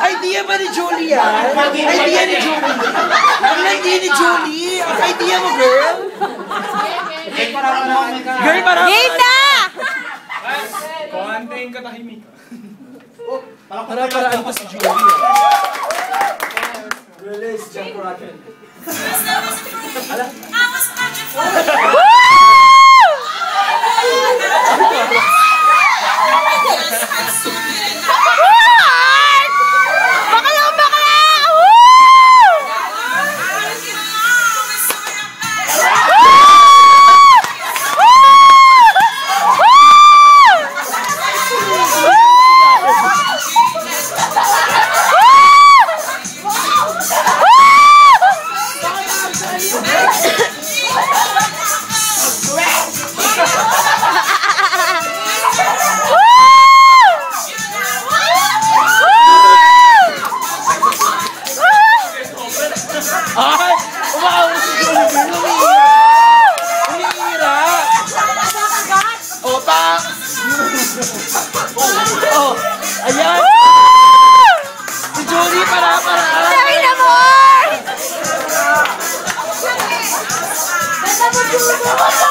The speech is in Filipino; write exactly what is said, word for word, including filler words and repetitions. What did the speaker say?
Idea ba ni Julie yan? Idea ni Julie. Ang idea ni Julie. Ang idea mo, girl. Girl, parang... Game na! Konting katahimikan. Para-paraan ko si Julie. Release, jump rocket. Ay! Umaawag si Julie, girl. Umihira. O, pa! Oh, ayan! Si Julie, para-paraan! Sabi na more!